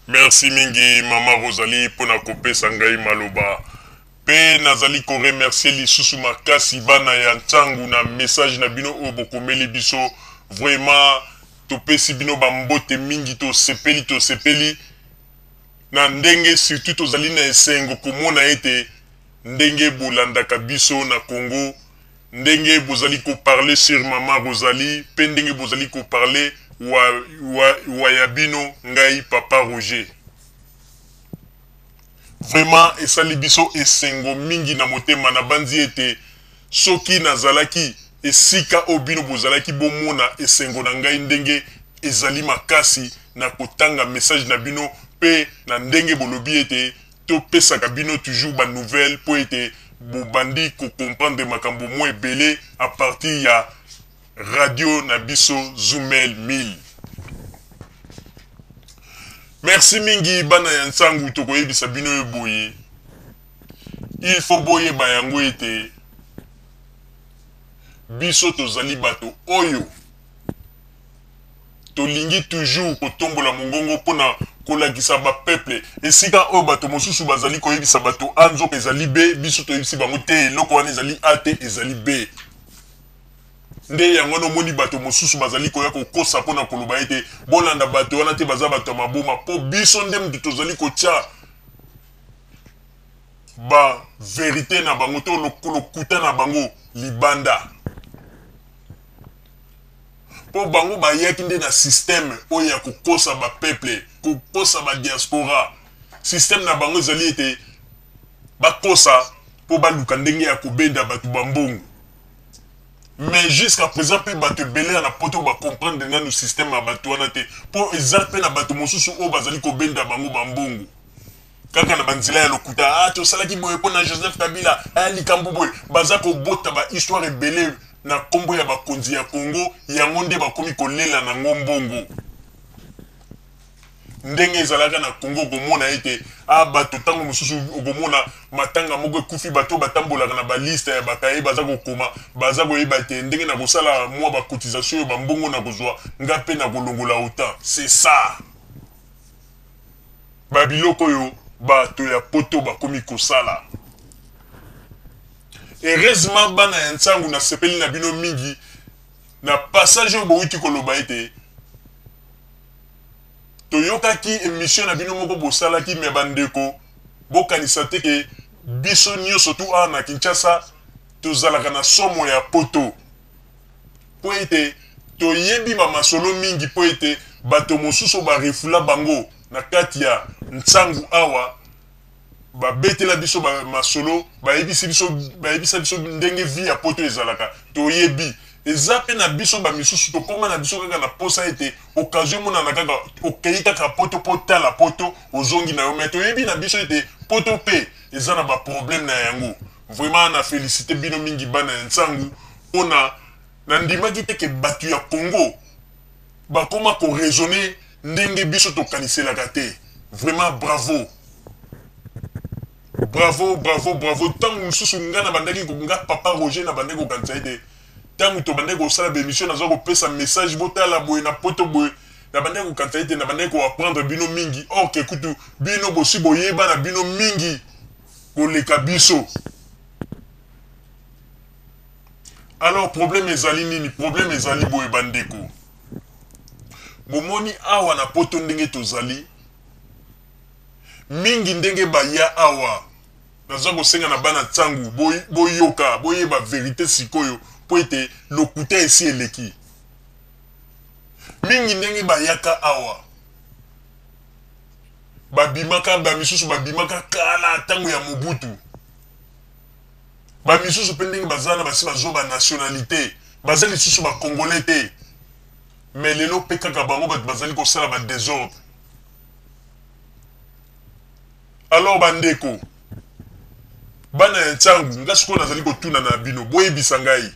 Merci mingi Mama Rosalie pour na kopesa ngai maloba. Pe nazali ko remercier lisusu makasi bana ya ntangu na message na bino o bokomeli biso. Vraiment topesi bino bambote mingi to sepeli na ndenge surtout tozali na esengo komona ete ndenge bolandaka biso na Congo, ndenge bozali ko parler sur Mama Rosalie, pe ndenge bozali ko parler wa yabino ngai Papa Roger. Vraiment esali biso esengo mingi na motema na banzi ete soki nazalaki esika obino bozalaki bomona esengo na ngai ndenge ezali makasi na kotanga message na bino pe na ndenge bolobi ete topesaka bino toujours ba nouvelle po ete bobandi ko comprendre makambo mo ebele a partir ya radio na biso Zumel 1000. Merci mingi bana ya nsangu tokoyebisa bino eboye. Il faut boye bayango ete biso tozali bato oyo tolingi toujours kotombola mongongo pona kolakisa ba peuple esika oyo bato mosusu bazali koyebisa bato anzoka ezali be biso toyebisi bango te eloko wana ezali a te ezali be. Nde yango no moni bato mosusu bazali koya kokosa pona koloba ete bolanda bato wana te baza bato maboma po biso nde mutu tozali kotia ba vérité na bango to lokuta na bango libanda po bango bayaki nde na système oyo ya kokosa ba peuple kokosa ba diaspora. Système na bango ezali ete bakosa po baluka ndenge ya kobenda bato bambongo. Mais jusqu'à présent, pe bato belé na poto ba comprendre na no système ya bato wana te. Po ezalpe na bato mosusu o bazali ko benda bango bambongo. Kaka na banzila ya lokuta to salaki boye po na Joseph Kabila likambo boye baza ko bota ba histoire ebele na kombo ya bakonzi ya Congo yango nde bakomi kolela na ngombongo. Ndenge ezalaka na Congo komona ete bato tango mosusu okomona matanga moko ekufi bato batambolaka na baliste ya bakaye baza kokoma baza koyeba ete ndenge na kosala mwa bacotisation oyo bambongo na kozwa nga mpe na kolongola autant. C'est ça babiloko oyo bato ya poto bakomi kosala. Heureusement bana ya nsangu na sepeli na bino mingi na passage oyo bowuti koloba ete toyokaki émission na bino moko bosalaki me bandeko bokanisa te ke biso nyonso tu awa na Kinshasa tozalaka na somo ya poto po ete toyebi bamasolo mingi po ete bato mosusu barefula bango na kati ya nsangu awa babetela biso bamasolo bayebisa biso ndenge vi ya poto ezalaka toyebi eza pe na biso bamisusu tokoma na biso kaka na posa ete occasion mona na kaka okei kaka poto po tala poto ozongi na yo me toyebi na biso ete poto pe eza na baproblème na yango. Vraiment na félicité bino mingi bana ya nsangu mpona na ndimaki te ke bato ya Congo bakoma koraisonne ndenge biso tokaniselaka te. Vraiment bravo bravo bravo bravo. Ntango mosusu nga na bandaki nga Papa Roger na bandaki kokanisa ete tangu to bandeko osala bémission nazo kopesa message botala boye na poto boye na bandeko kokanisa ete na bandeko apprendre bino mingi or ke kutu bino bosi boyeba na bino mingi koleka biso. Alors problème ezali nini? Problème ezali boye bandeko bomoni awa na poto ndenge tozali mingi ndenge baya awa nazo kosenga na bana ntangu boyoka boyeba vérité sikoyo po ete lokuta esi eleki mingi ndenge bayaka awa babimaka bamisusu babimaka kala ntango ya Mobutu bamisusu mpe ndenge baza na basi bazwa banationalité baza lisusu bakongolais te mais lelo mpe kaka bango bato bazali kosala badésordre. Alors bandeko bana ya ntangu nga sikoyo nazali kotuna na bino boyebisa ngai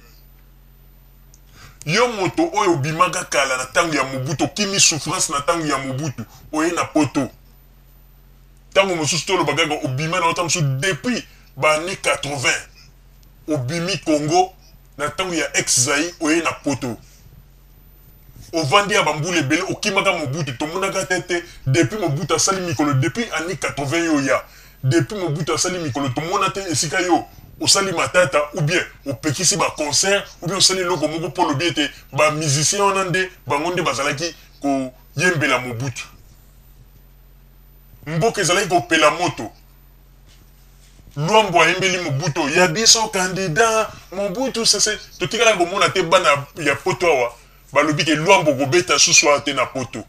yo moto oyo obimaka kala na tango ya Mobutu okimi souffrance na tango ya Mobutu oye na poto tango mosusu toloba kaka obima na ota mosusu depuis baannée 80 obimi Congo na tango ya ex-Zaïre oye na poto ovandi ya bambula ebele okimaka Mobutu tomonaka tete depuis Mobutu asali mikolo depuis année 80 yo ya depuis Mobutu asali mikolo tomona te esika yo osali matata ou bien opekisi ba concert ou bien osali loko moko pour le bien te ba musicien wana nde bango nde bazalaki ko yembela Mobutu mboka ezalaki kopela moto Luambo ayembeli Mobutu ya biso candidat Mobutu sese totikala komona te bana ya poto awa balobi ke Luambo kobeta susu te na poto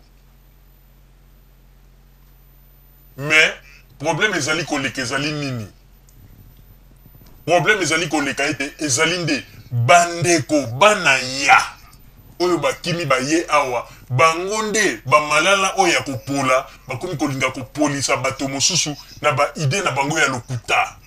mais problème ezali koleka ezali nini problème ezali koleka ete ezali nde bandeko bana ya oyo bakimi baye awa bango nde bamalala oyo ya kopola bakomi kolinga kopolisa bato mosusu na ba ide na bango ya lokuta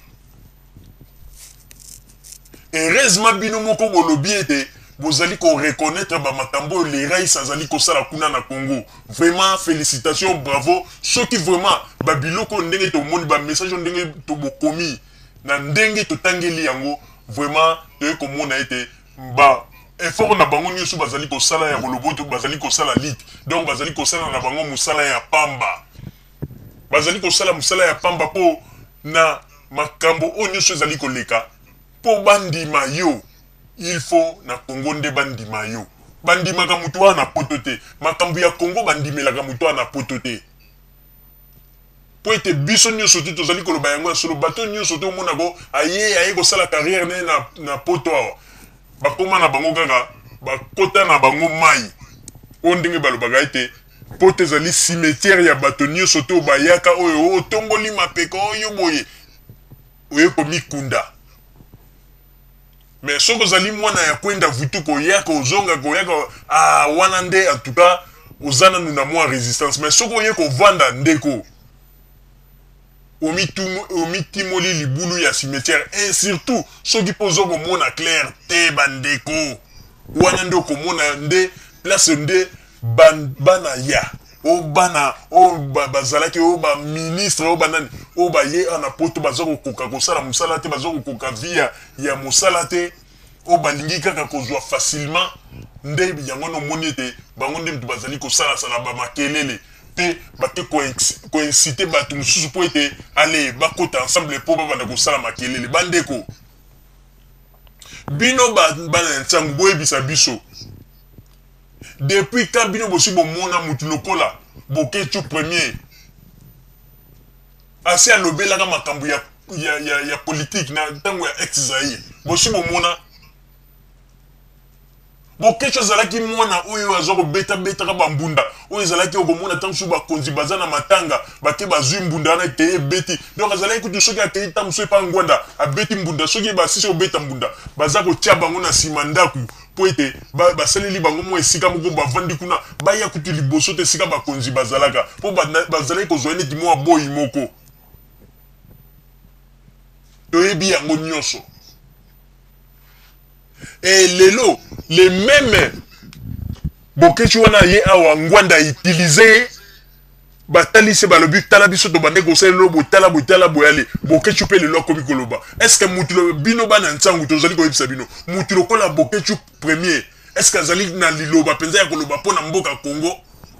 heureusement bino moko bolobi ete bozali ko reconnaître ba makambo les rails azali kosala kuna na Congo vraiment félicitations bravo ceux qui vraiment ba biloko ndenge to moni ba message ndenge to bokomi na ndenge to tangeli yango vraiment to komona ete ba effort na bango nyusu bazali kosala ya boloboto bazali kosala lit donc bazali kosala na bango musala ya pamba bazali kosala musala ya pamba po na makambo o nyusu ezali koleka po bandima yo il faut na Congo nde bandima yo bandimaka mutu wana poto te makambo ya Congo bandimelaka mutu wana poto te po ete biso nyonso te tozali koloba yango ya solo bato nyonso te omona ko aye kosala carrière ne na poto awa bakoma na bango kaka bakota na bango mai o ndenge balobaka ete poto ezali cimetière ya bato nyonso te bayaka oyo otongoli mapeka oyo boye oye komikunda mais soko zali mwana ya kwenda vutu koyaka ozonga koyaka wana nde en tout cas ozana nuna mwa résistance mais soko oye kovanda ndeko omitimoli libulu ya cimetière et surtout soki pozo komona clair te bandeko wana nde okomona nde place nde bana ya o bana o bazalaki o ba ministre o banani o ba ye ana poto bazoko koka kosala musala te bazoko koka via ya musala te o balingi kaka kozwa facilement nde yango no moni te bango nde bazali kosala sala ba makelele te bate ko inciter bato mususu po ete allez bakota ensemble po bana kosala makelele bandeko bino bana ntango boyebisa biso depuis quand bino bosi bomona mutu lokola Bokechu premier assez alobelaka makambo ya politique na tango ya ex-Zaïre bosi bomona Bokechu azalaki mwana oyo azoko beta ka bambunda oyo azalaki okomona tango su bakonzi bazana matanga bake bazwi mbunda na teye beti donc azalaki kutu soki akei tamso epa ngwanda abeti mbunda soki basisi obeta mbunda baza kotia bango na nsima ndaku po ete basaleli bango mo esika moko bavandi kuna baya kutu liboso te esika bakonzi bazalaka po bazalaki kozwa neti mwa boyi moko toyebi yango nyonso. Et lelo, les mêmes Bokechu wana ye awa ngwanda utilisé batali se balobi tala biso to bande ko selo botala boyale Bokechu pe lelo komi koloba est-ce que mutulo bino bana ntangu tozali ko yebisa bino mutulo kola Bokechu premier est-ce que azali na liloba penza ya koloba pona mboka Congo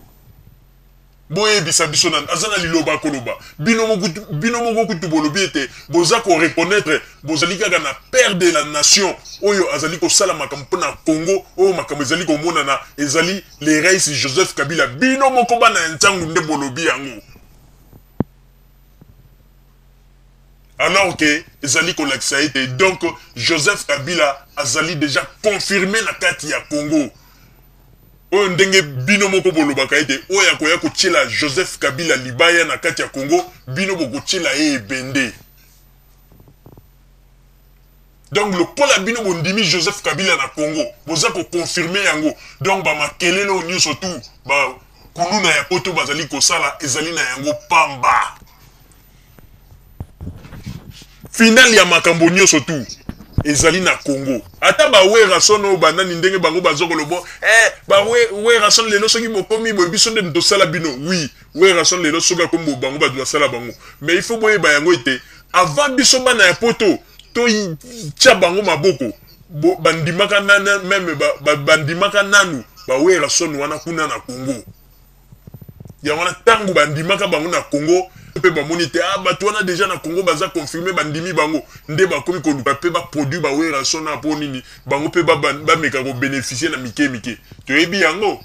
boye bisa biso nan azana liloba koloba bino moko kutu bolobi ete boza ko reconnaître bozali kaka na père de la nation oyo azali ko sala makambo na Congo oyo makambo ezali ko mona na ezali les reis Joseph Kabila bino moko bana ntangu nde bolobi yango alors que ezali ko lakisa ete donc Joseph Kabila azali déjà confirmé na kati ya Congo oyo ndenge bino moko bolobaka ete oyo akoya kotiela Joseph Kabila libaya na kati ya Congo bino bokotiela ye ebende donc lokola bino bondimi Joseph Kabila na Congo boza ko confirmer yango donc ba makelele o nyonso tu ba kuluna ya poto bazali kosala ezali na yango pamba final ya makambo nyonso tu ezali na Congo ata ba wera sono banani ndenge bango bazoko lobo ba wera sono lelo soki bokomi bobiso nde ndosala bino oui wera sono lelo soka kombo bango ba sala bango mais il faut boye ba yango ete avant biso bana ya poto to tia bango maboko bandimaka nana même bandimaka nanu bawera son wana kuna na Congo ya wana tangu bandimaka bango na Congo pe bamoni te bato wana déjà na Congo baza confirmer bandimi bango nde bakomi koluka pe ba produit bawera son na po nini bango pe ba meka ko bénéficier na mike toyebi yango.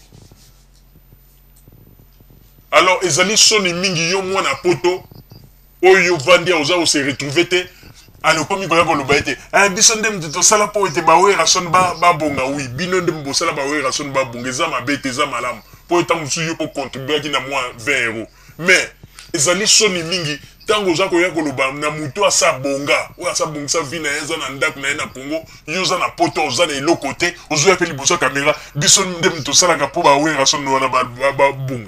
Alors ezali soni mingi yo mwana poto oyo vandia oza se retrouver te alors comme il ko loba ete biso ndem to sala po ete bawera son ba bonga oui bino ndem bo sala bawera son ba bonga za mabete za malamu po eta musu yo ko contribuer ki na moi 20 €. Mais ezali soni mingi tango za ko ya ko loba na muto asa bonga o asa bonga sa vina eza na ndak na Congo yo za na poto za na elo côté ozo ya peli boso caméra biso ndem to sala ka po bawera son wana ba bonga.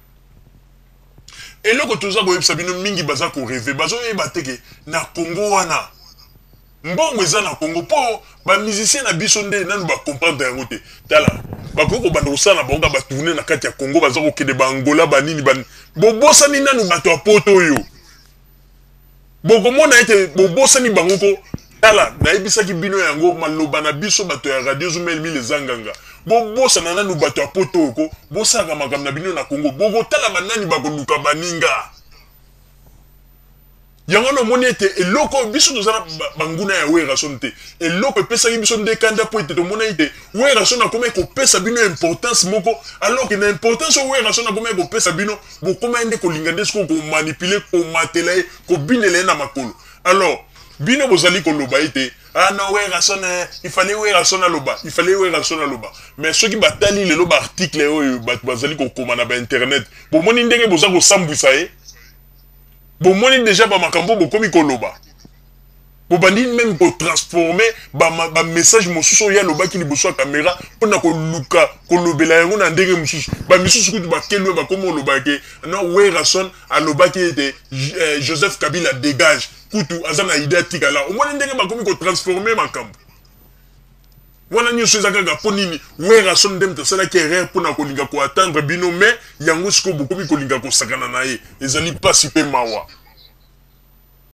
Et là, quand on a sabino mingi baza ko rêver, bazo yeba teke na Congo wana. Mbongo eza na Congo po ba musicien na biso nde nanu ba comprendre yango te. Tala, ba ko banda osala bonga ba tourner na kati ya Congo baza ko kede ba Angola ba nini ba bobosa ni nanu bato ya poto yo. Boko mona ete bobosa ni bango ko tala na ebisa ki bino yango maloba na biso bato ya radio zumel mi les anganga. Bobosa na nanu bato ya poto ko bosaka makambo na bino na Congo boko tala banani bakoluka baninga yango no moni ete eloko biso tozala banguna ya wera son te eloko epesaki biso nde kanda po ete tomona ete wera son akoma ekopesa bino importance moko alors que na importance o wera son akoma ekopesa bino bokoma ende kolinga nde siko komanipule komatela ye kobinela ye na makolo. Alors bino bozali koloba ete non wera son il fallait wera son aloba mais ceux qui batali le loba article oyo bazali kokoma na ba internet bomoni ndenge boza ko sambwisa ye bomoni déjà ba makambo bokomi koloba bobandi même ko transformer ba message mosusu ya loba ki liboso ya caméra pona ko luka kolobela yango na ndenge mosusu ba misusu kutu ba kelwe ba komo loba ke non wera son aloba ki ete Joseph Kabila dégage kutu azana idée tikala o moni ndenge bakomi ko transformer makambo wana nyonso ezaka ga ponini wera son ndem tasala ki erreur pona kolinga ko attendre bino mais yango siko bokomi kolinga ko sakana na ye ezali pas super mawa.